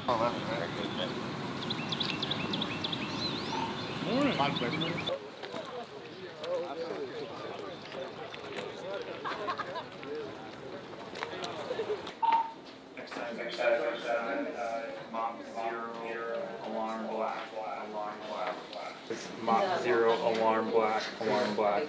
Morning. Mach 0, alarm black, alarm black. It's Mach 0, alarm black, alarm black.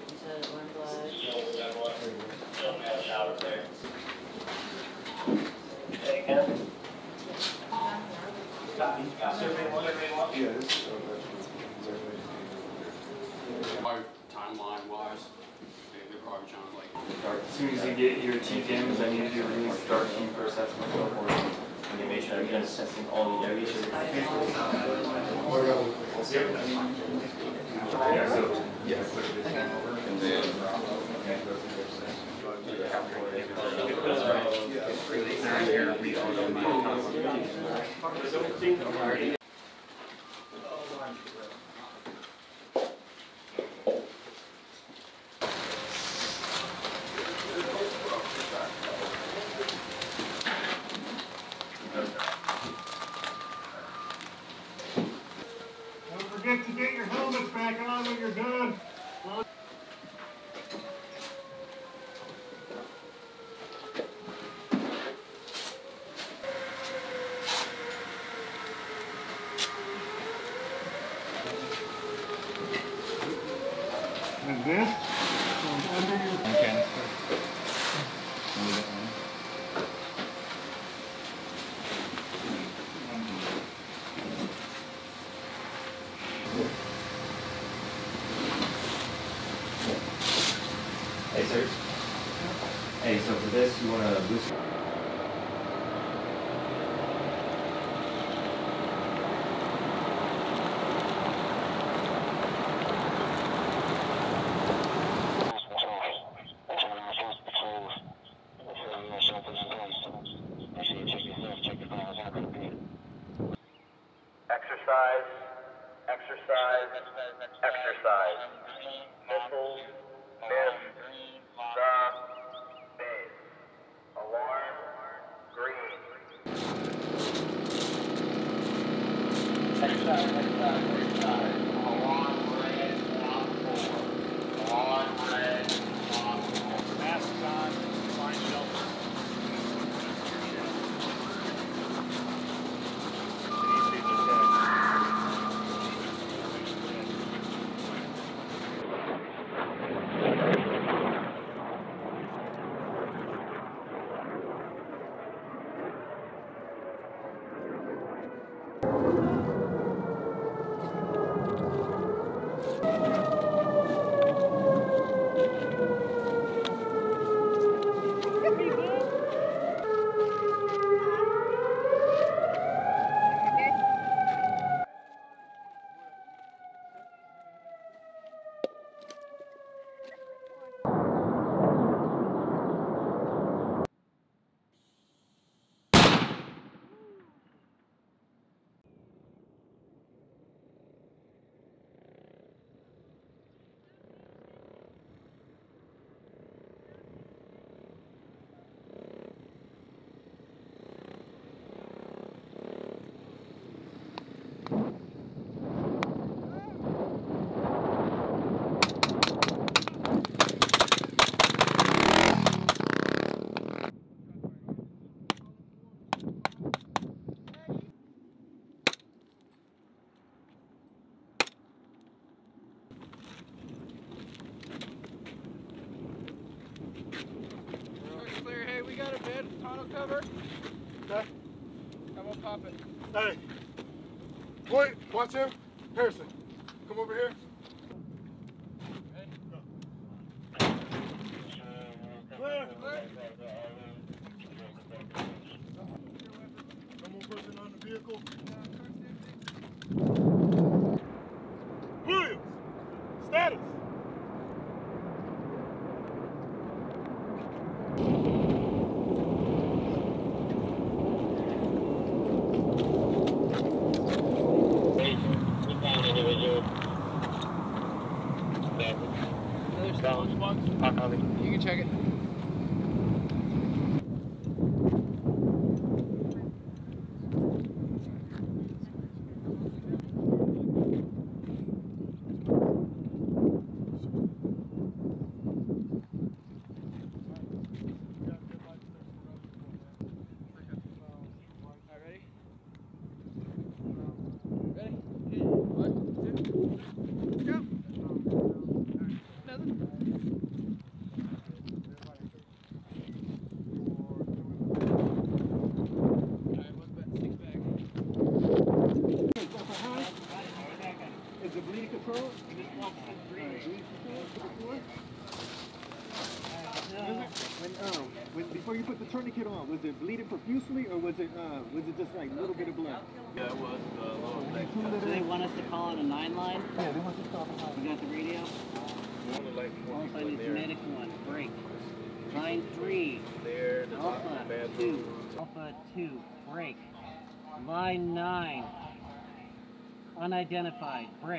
Timeline-wise, they probably sound like. As soon as you get your TDMs, I need you to release Dark Team for assessment. You make sure you're assessing all the areas. And then Don't forget to get your helmets back on when you're done. And this goes under your canister. Hey, sir. Hey, so for this, you want to boost. Exercise, exercise, exercise. Missiles, miss, the base. Alarm, green. Exercise, exercise, exercise. Alarm red, lock 4. Alarm red, lock 4. Masks on, find shelter. We got a bed, tonneau cover. Okay. I won't pop it. Hey. Wait, watch him. Harrison, come over here. Hey. Go. Clear, clear. No more person on the vehicle. Williams, status. You can check it. before you put the tourniquet on, was it bleeding profusely or was it just like a little bit of blood? Yeah, it was a little bit. Do they want us to call on a 9 line? Yeah, they want you to call the 9 line. You got the radio? Also, I need medic 1. Break. Line 3. Alpha 2. Alpha 2. Break. Line 9. Unidentified. Break.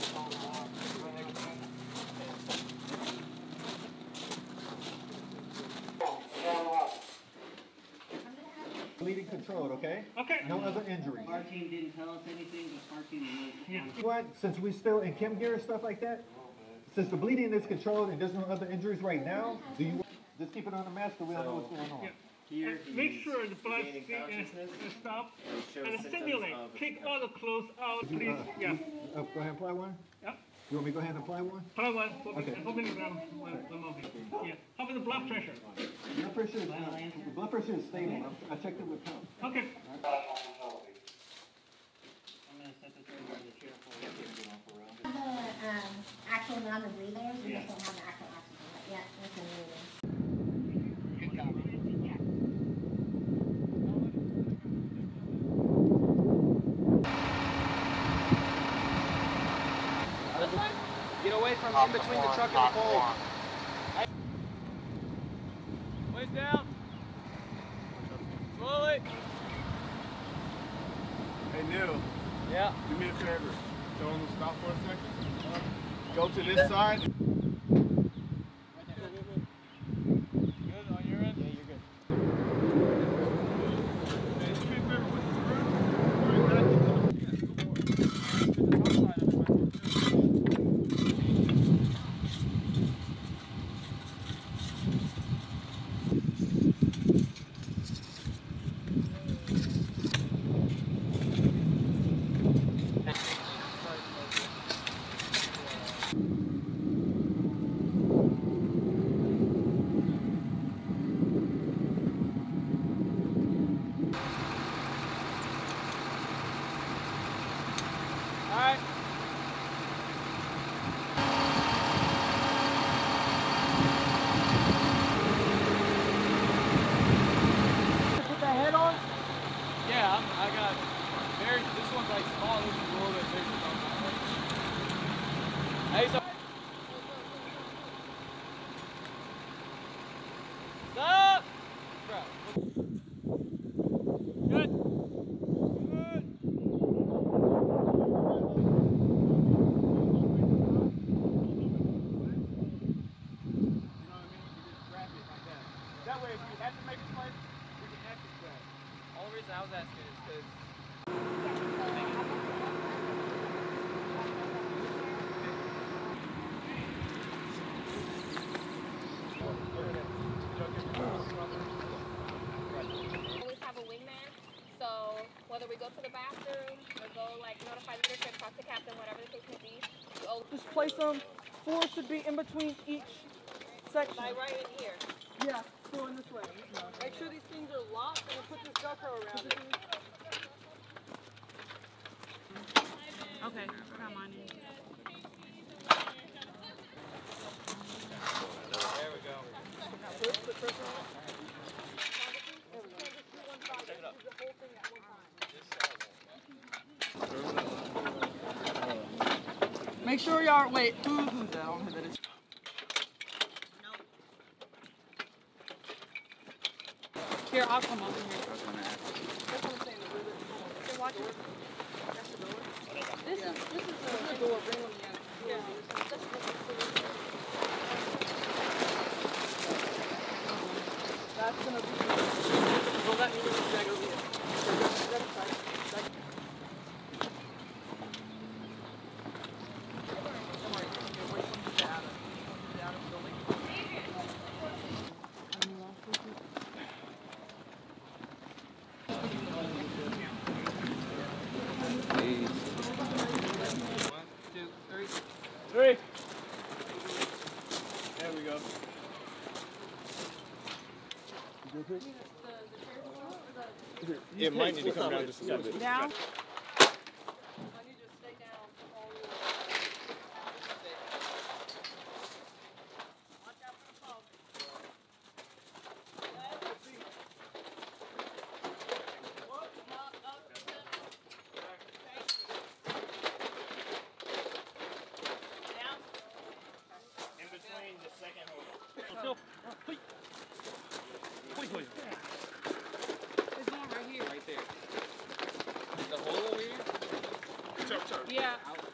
Bleeding controlled, okay? Okay. No other injuries. Our team didn't tell us anything, but our team knows. What? Since we still in chem gear and stuff like that, since the bleeding is controlled and there's no other injuries right now, do you just keep it on the mask so we don't know what's going on? Here, Make sure the blood stop and stimulate. Take all the clothes out, please. Yeah. Go ahead and apply one? Yep. You want me to go ahead and apply one? Apply one. Okay. How many grams? One more. Yeah. How about the blood pressure? The blood pressure is stable. I checked it with Tom. Okay. I'm going to set this over in the chair for you. The actual amount of breathers, we just don't have the actual oxygen, but yeah, that's a new one. Get away from in between the truck and the pole. Waist down. Slowly. Hey, Neil. Yeah. Do me a favor. Tell them to stop for a second. Go to this side. Good on your end? Yeah, you're good. Hey, do me a favor. Put the screw right back into the... Alright. Put the head on. Yeah, I got very. This one's like small. This one's a little bit bigger. Hey, so. Stop! Good. Good. That way, if you have to make a play, you can actually grab. Only reason I was asking is because. Always have a wingman, so whether we go to the bathroom or go like notify leadership, talk to captain, whatever the case may be. Just place them. 4 should be in between each section. Like right in here. Yeah, going this way. Make sure these things are locked and put this Velcro around it. Okay, come on in. There we go. Make sure y'all wait. Who's down? Here, I'll come over here. That's what I'm saying. Okay, watch it. This is the door. Bring them in. Yeah. That's gonna be. Well, that means it's drag over here. That's fine. Three. There we go. It might need to come down just a little bit. Down. Yeah.